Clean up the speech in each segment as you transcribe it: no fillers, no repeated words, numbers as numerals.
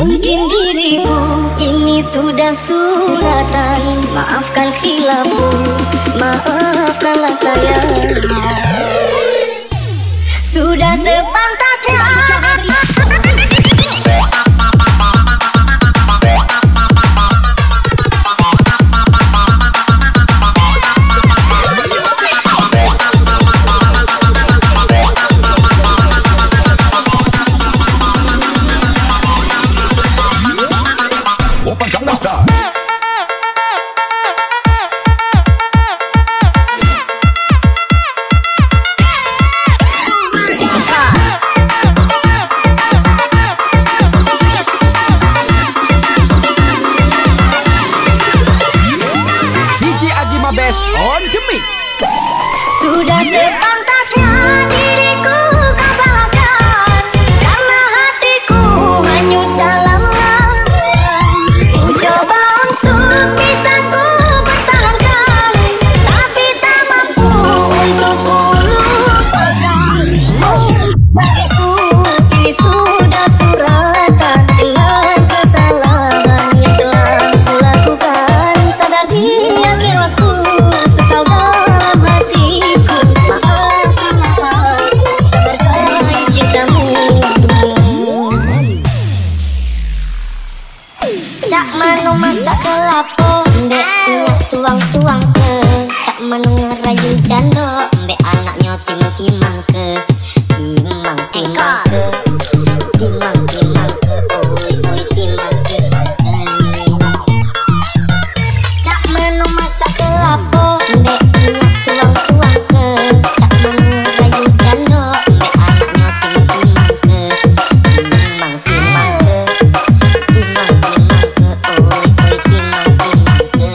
Mungkin diriku ini sudah suratan. Maafkan khilafku, maafkanlah saya. Sudah sepantasnya sudah sepantasnya diriku kau salahkan, karena hatiku hanyut dalam lamunan. Ku coba untuk bisa ku pertahankan, tapi tak mampu untuk ku lupakan. Bagiku ini sudah suratan dengan kesalahan yang telah ku lakukan. Sadar dia perilaku sesal dalam hatiku. Berkait cintamu, cak manu masak kelapo, mbek minyak tuang-tuang ke. Cak manu ngerayu jando, mbek anaknya timang-timang ke. Timang-timang ke, timang-timang ke, oi timang-timang ke. Cak manu masak kelapo, mbek minyak tuang-tuang ke. Cak manu ngerayu jando, mbek anaknya timang-timang ke. Timang-timang ke, timang-timang ke, oi timang-timang ke.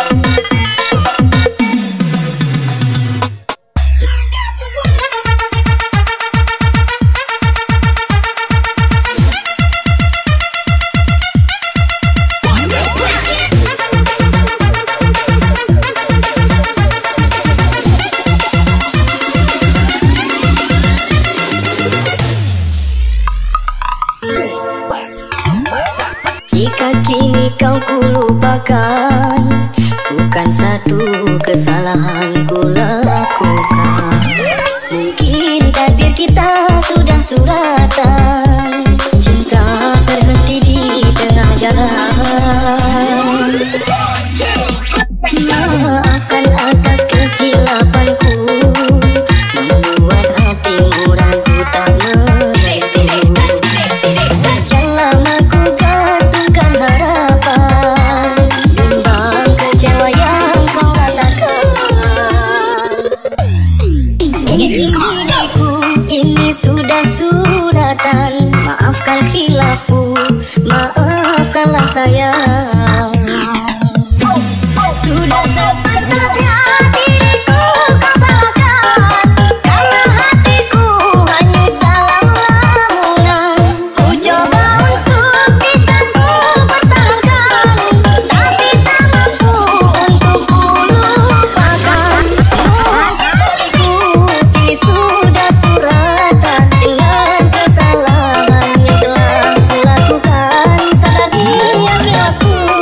Jika kini kau kulupakan, bukan satu kesalahan ku lakukan. Mungkin takdir kita sudah suratan, cinta berhenti di tengah jalan. Maafkan atas kesilapanku, membuat hatimu ragu tak menentu. Sejak lama ku gantungkan harapan, bimbang kecewa yang kau rasakan. Diriku ini sudah suratan. Maafkan khilafku, maafkanlah sayang. Sudah sepantasnya diriku kau salahkan, karena hatiku hanyut dalam lamunan. Ku coba untuk bisa ku pertahankan, tapi tak mampu untuk ku lupakan. Hatiku ini sudah suratan dengan kesalahan yang telah ku lakukan. Sadar dia perilaku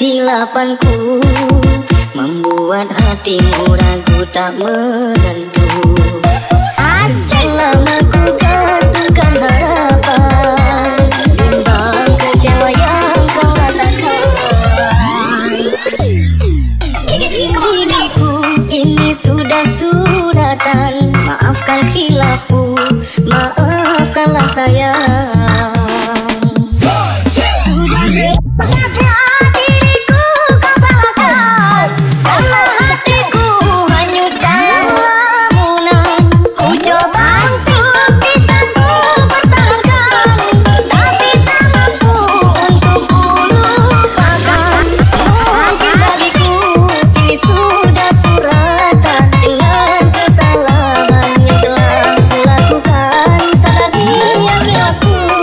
kesilapanku membuat hatimu ragu tak menentu. Selama ku gantungkan harapan, bimbang kecewa yang kau rasakan. Diriku ini sudah suratan, maafkan khilafku, maafkanlah sayang. Sudah diriku kau salahkan, karena hatiku hanyut dalam lamunan. Ku coba untuk bisa ku pertahankan, tapi tak mampu untuk ku lupakan. Mungkin bagiku ini sudah suratan dengan kesalahan yang telah ku lakukan. Sadari yang aku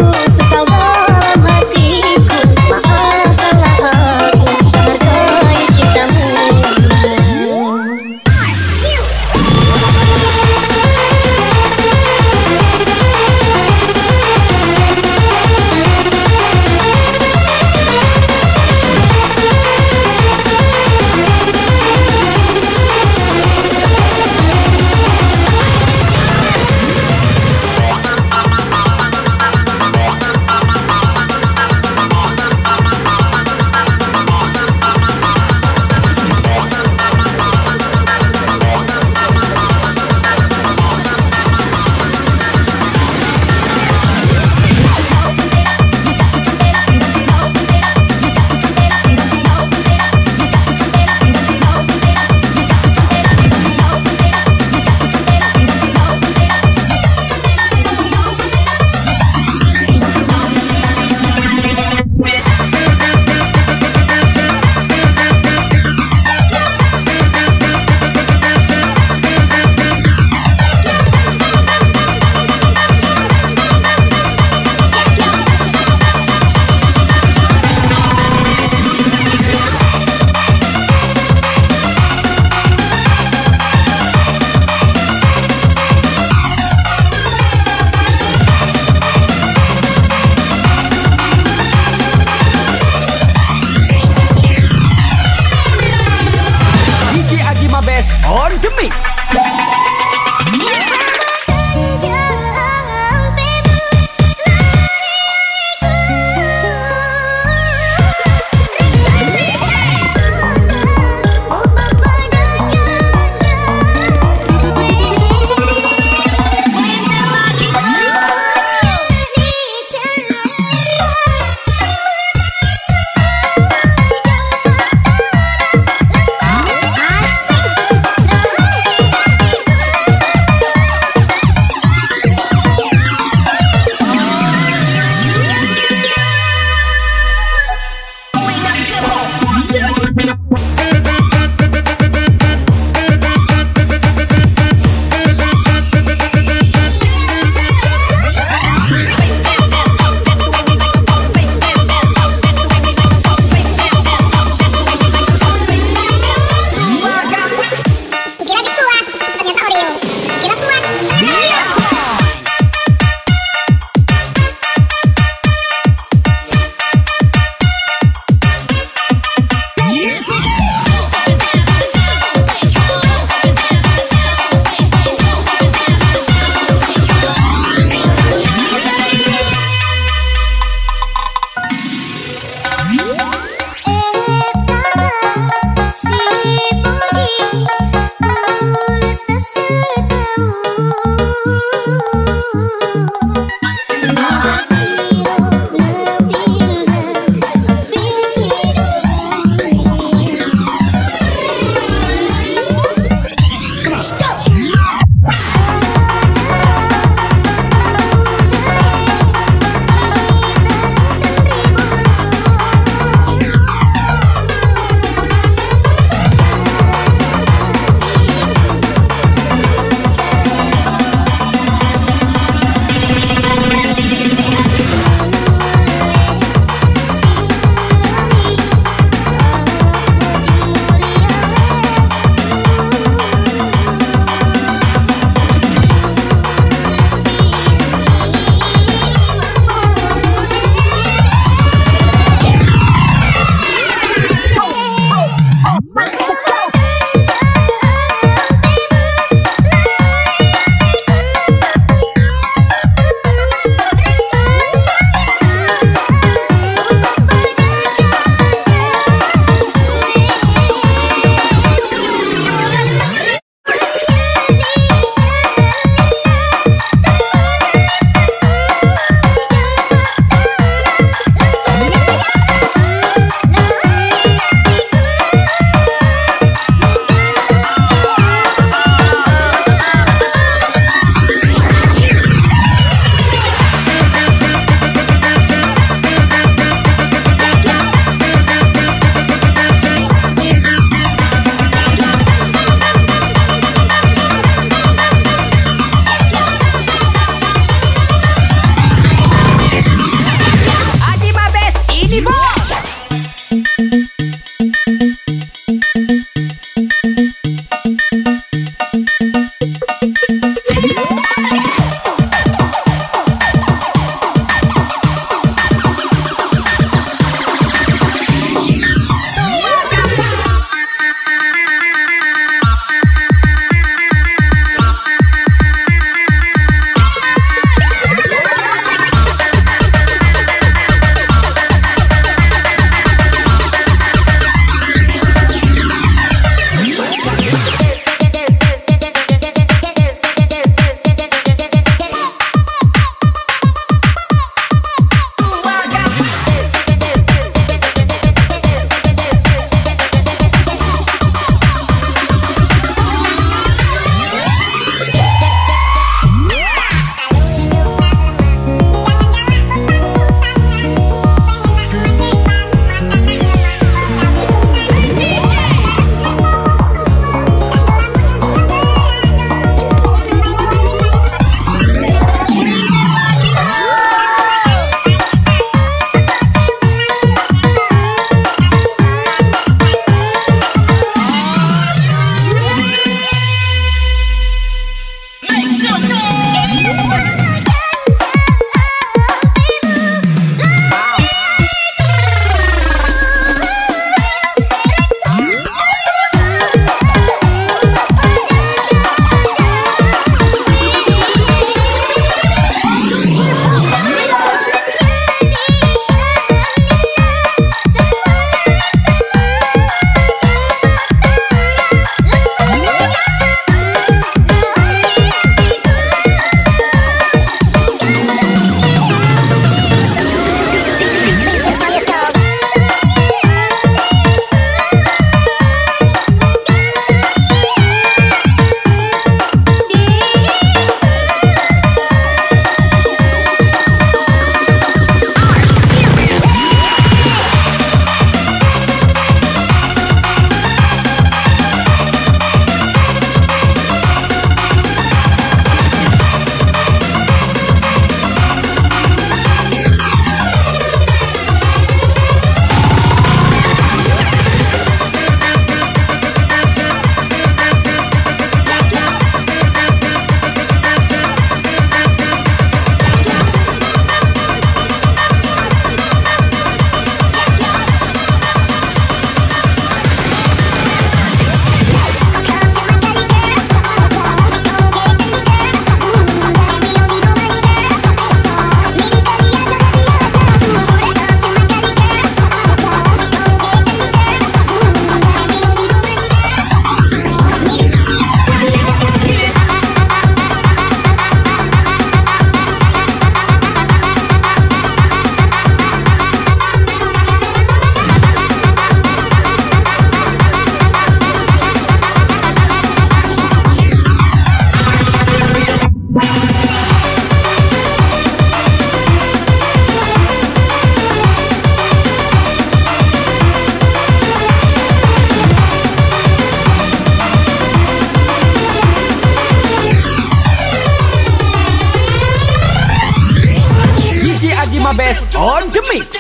Abes on the mix.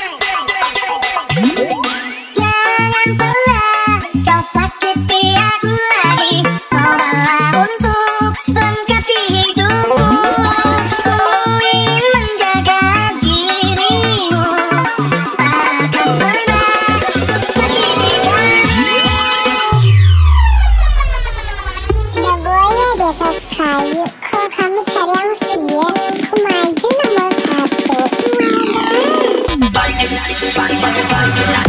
Jangan pernah kau sakiti aku lagi. Cobalah untuk lengkapi hidupku. Ku ingin menjaga dirimu. Takkan pernah ku sakiti kamu. Ya boleh di atas kayu. Kok kamu cari yang sial? Ku maju nomor 1.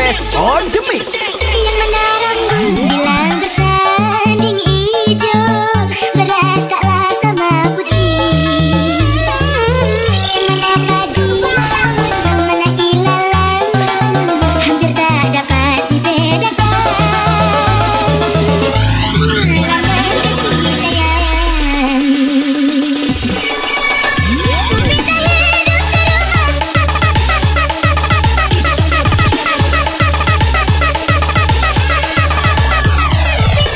Best on the mix. Yang menarangku bilang bersanding hijau, beras taklah sama putih. Mana padi, mana ilalang, hampir tak dapat dibedakan. Ramai kasih sayang. Bisa hidup serumah.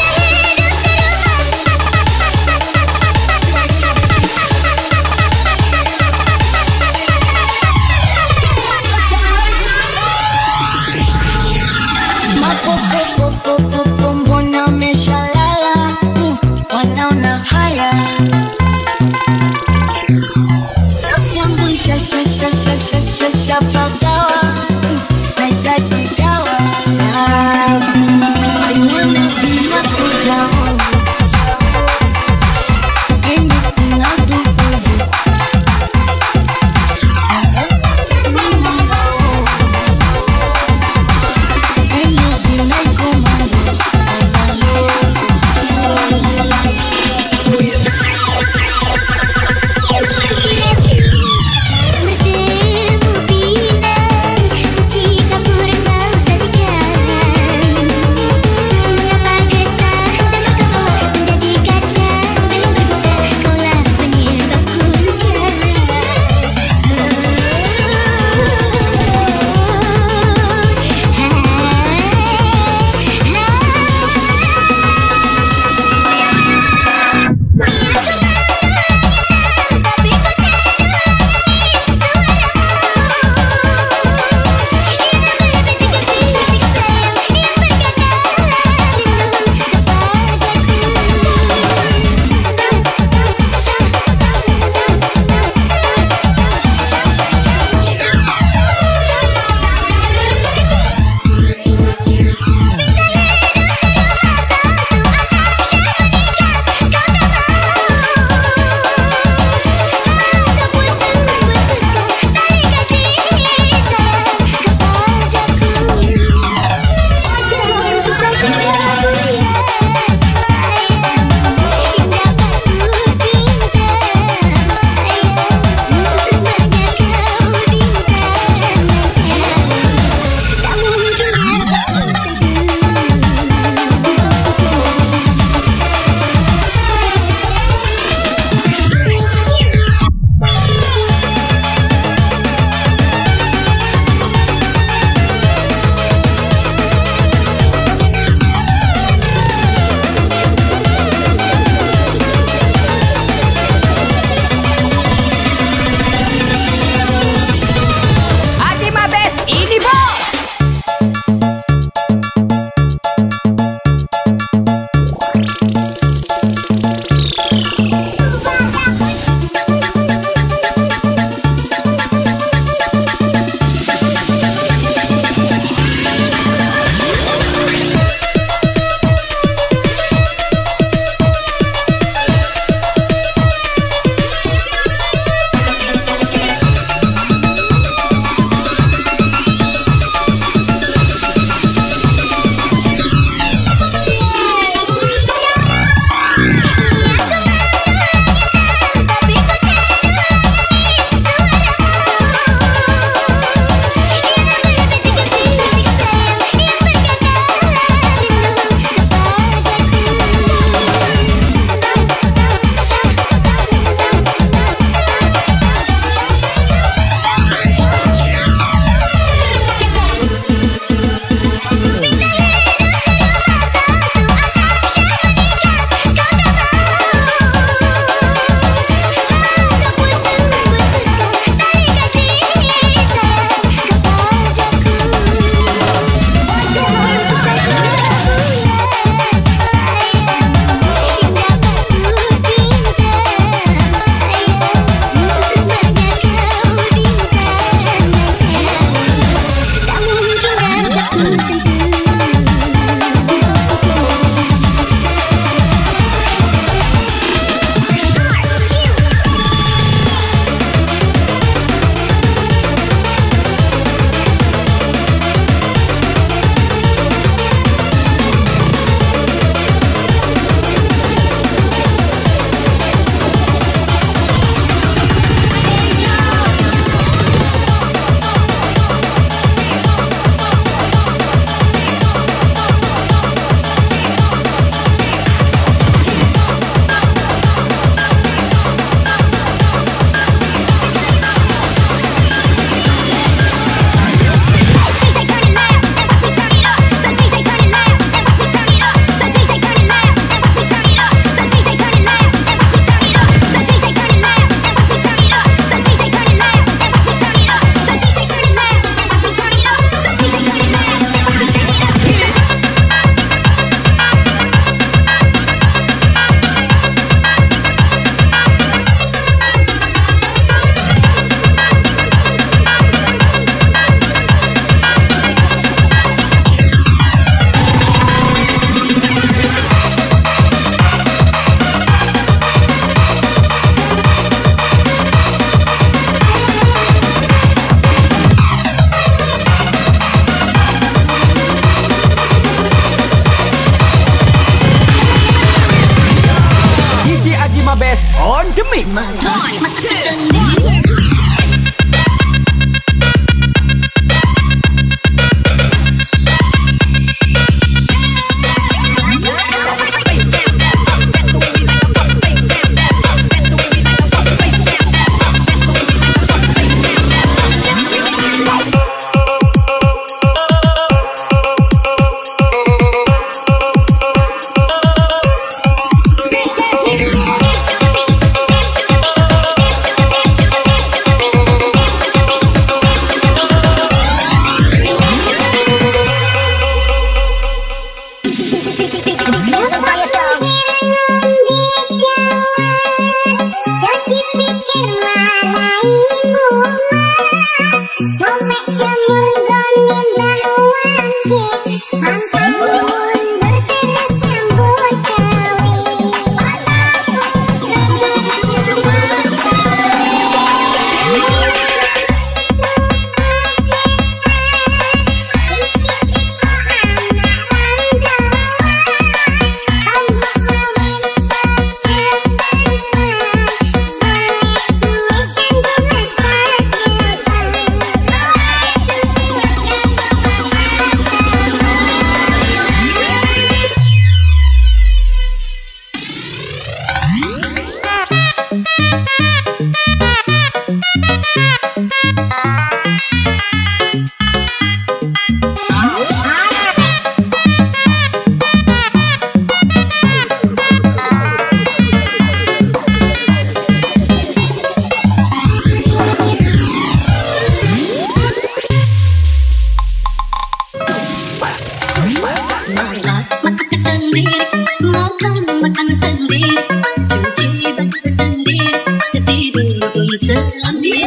Masak sendiri, makan sendiri, cuci baju sendiri, tidur pun sendiri.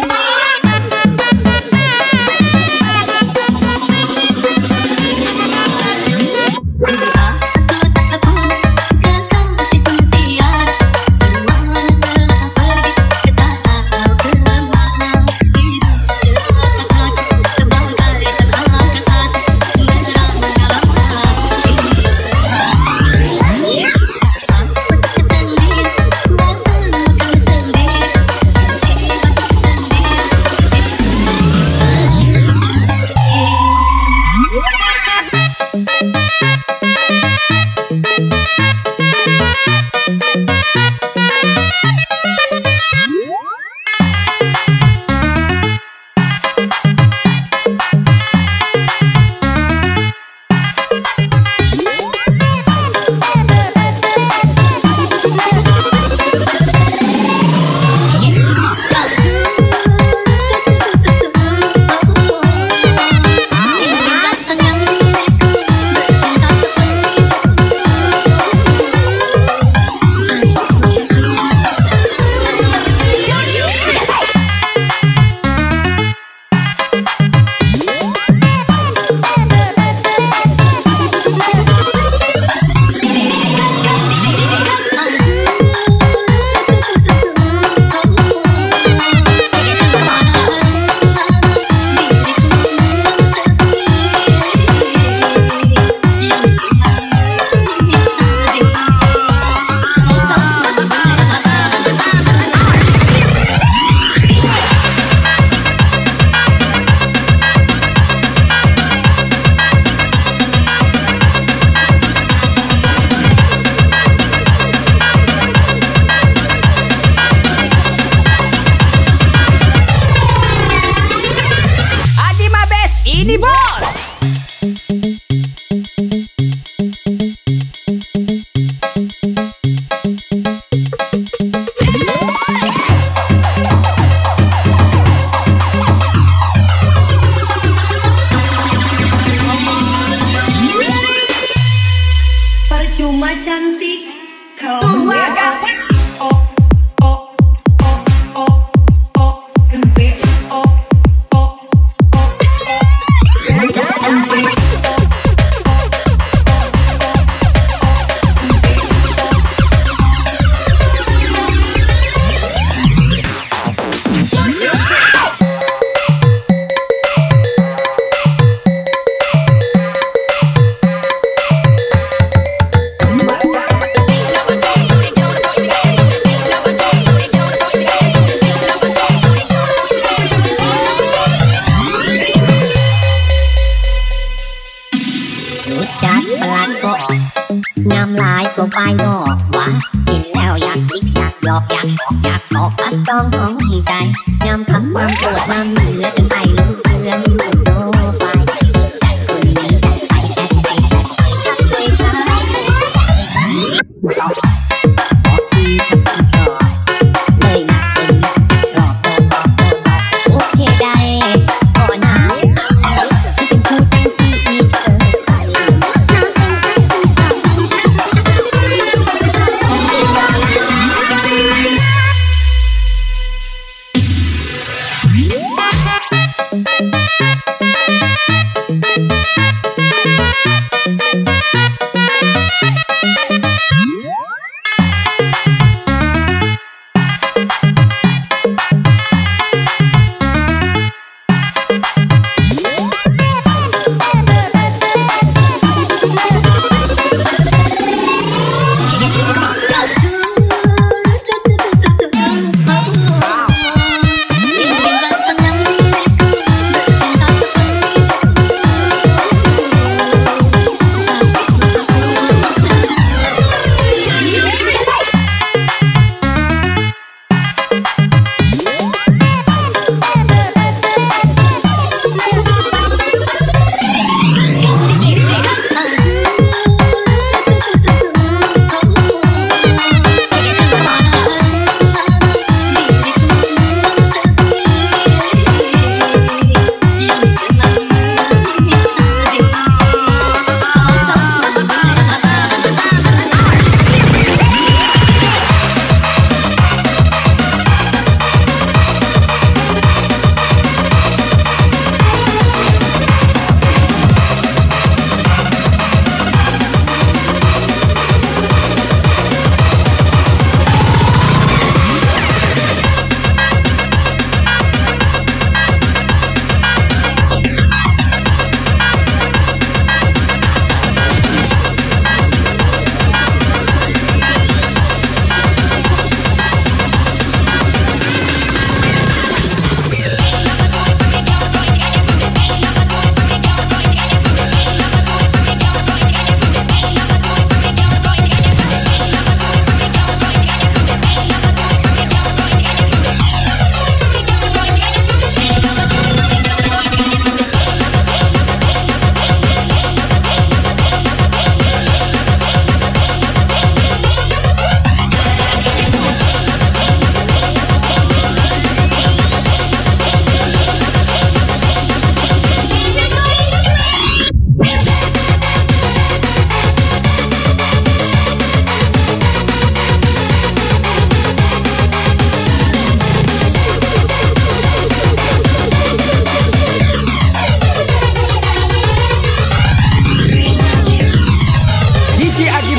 Ini bos. Percuma cantik kau Tua จัดประหลาดก็งามลายก็ไฟนอกหวานกินแล้วอยากติ๊กอยากหยอกอยากบอกอยากบอกตัดต้องของใจงามทั้งความปวดมาเหนือจนไปลืมเพื่อนลูกโดไฟสุดใจคนนี้จัดไปจัดไปจัดไปจัดไปจัดไปบอกซีทั้งที่ก่อนเลยนักเป็นหลอกบอกโอเคได้ก่อนนะที่เป็นผู้ตั้งที่มีเธอไป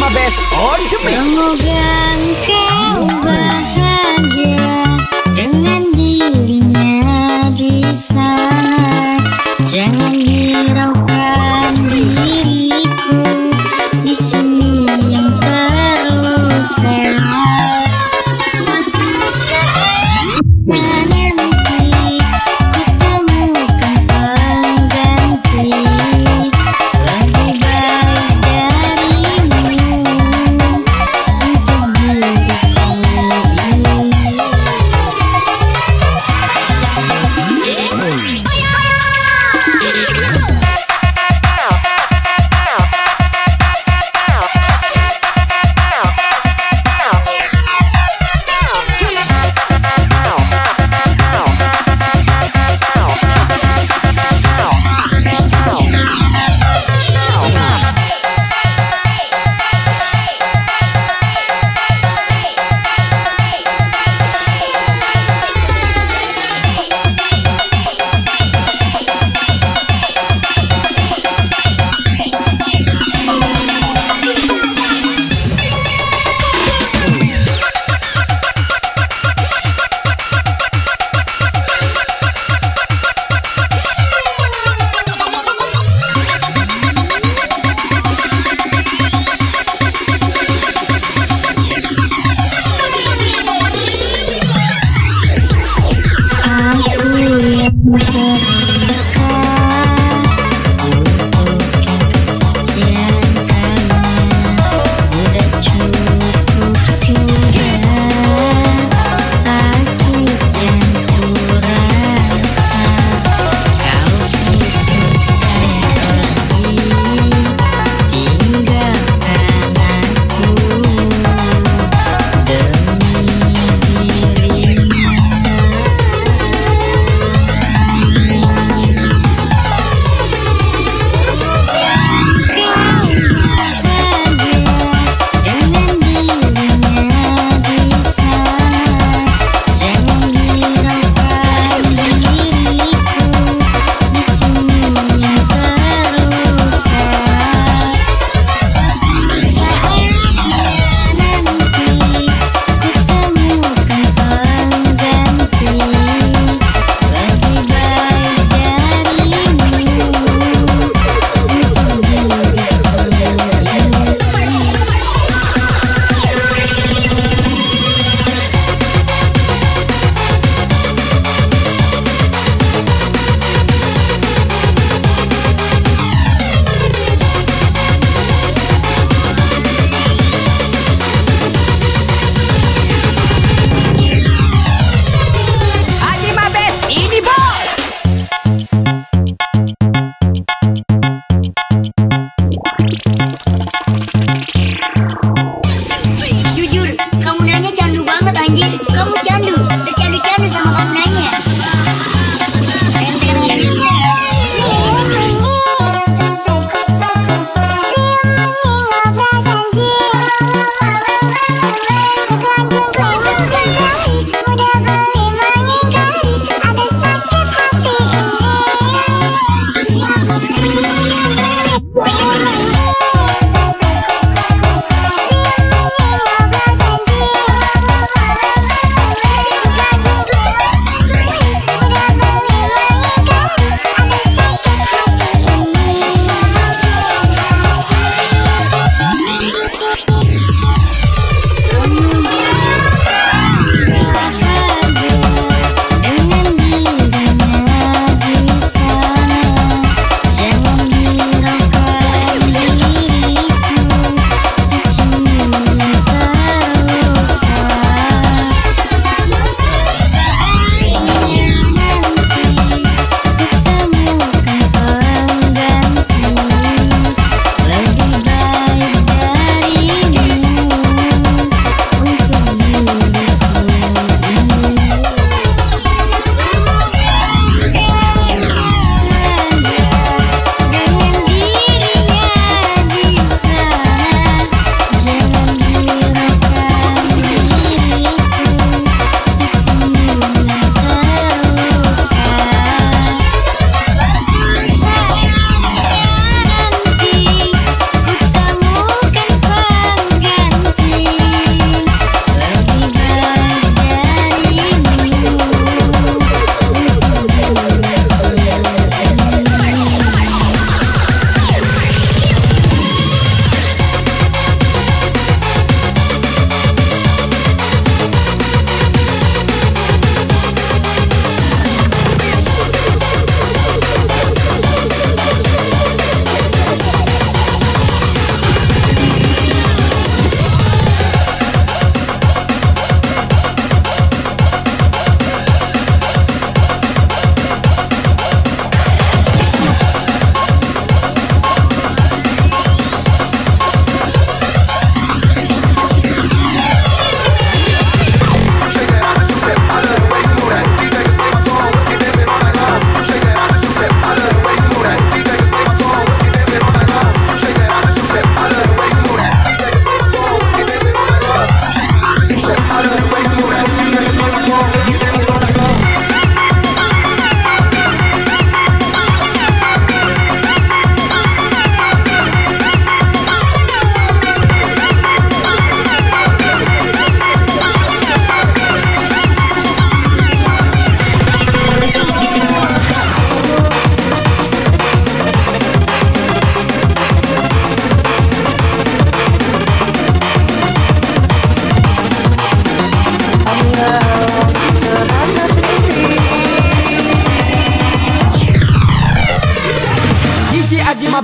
Mama Best on the mix. Semoga engkau bahagia dengan dirinya di sana. Jangan hiraukan diriku di sini yang terluka. Suatu saat nanti kutemukan pengganti lebih baik darimu untuk diriku ini.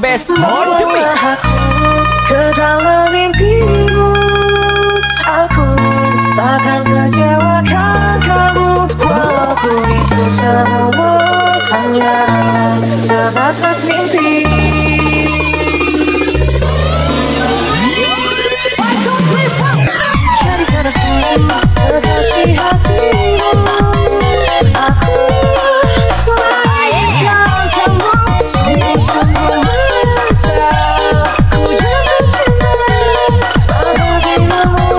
Best on the mix. Ke dalam mimpimu, aku takkan kecewakan kamu, walaupun itu semua hanya sebatas mimpi. Jadikan aku kekasih hatimu, aku meraihkan kamu, sungguh-sungguh merasa ku jatuh cinta bagimu.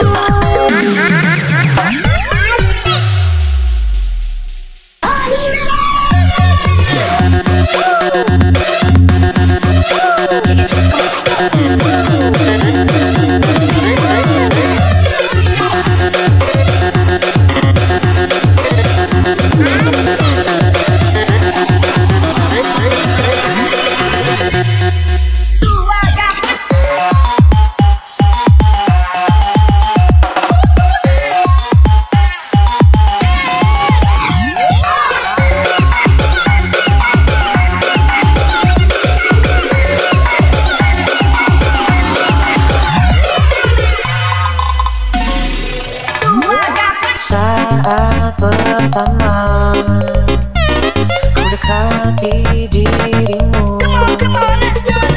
Saat pertama ku dekati dirimu, menuruti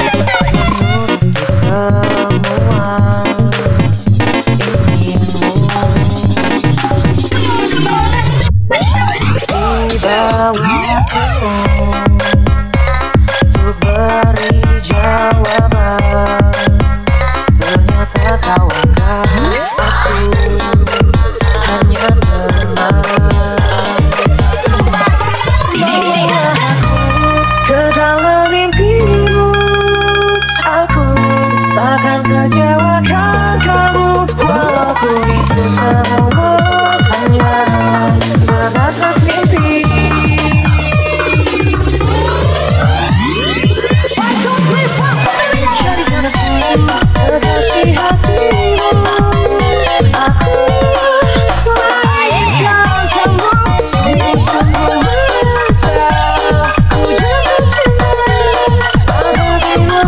semua inginmu, tiba waktumu untuk beri jawaban. Ternyata kau anggap aku hanya teman. Bawalah aku ke dalam mimpimu, aku takkan kecewakan kamu, walaupun itu semua hanya sebatas mimpi. Jadikan aku kekasih hatimu, aku meraihkan kamu, sungguh-sungguh merasa ku jatuh cinta bagimu.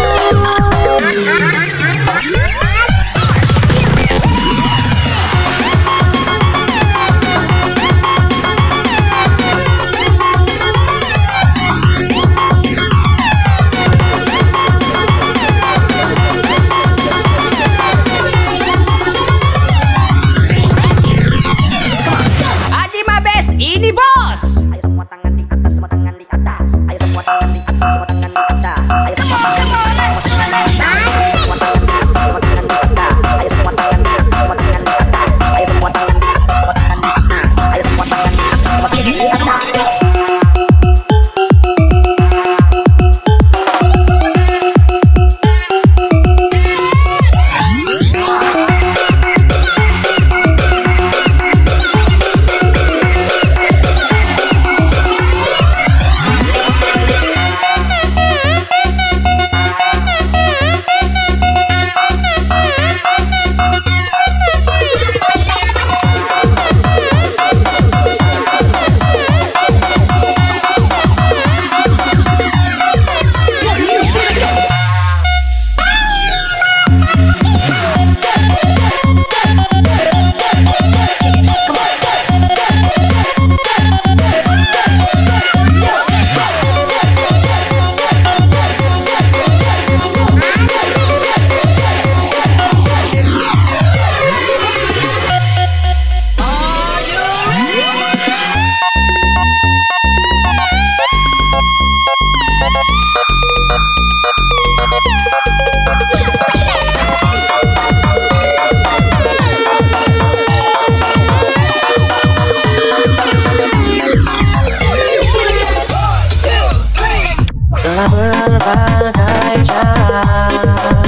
Adima Best, ini bos. Ayo semua tangan di atas, semua tangan di atas. Ayo semua tangan di atas, semua tangan di atas. Ayo semua tangan di atas, semua tangan di atas. Ayo semua tangan di atas, semua tangan di atas. Ayo semua tangan di atas, semua tangan di atas. Ayo semua tangan di atas, semua tangan di atas. Telah berbagai cara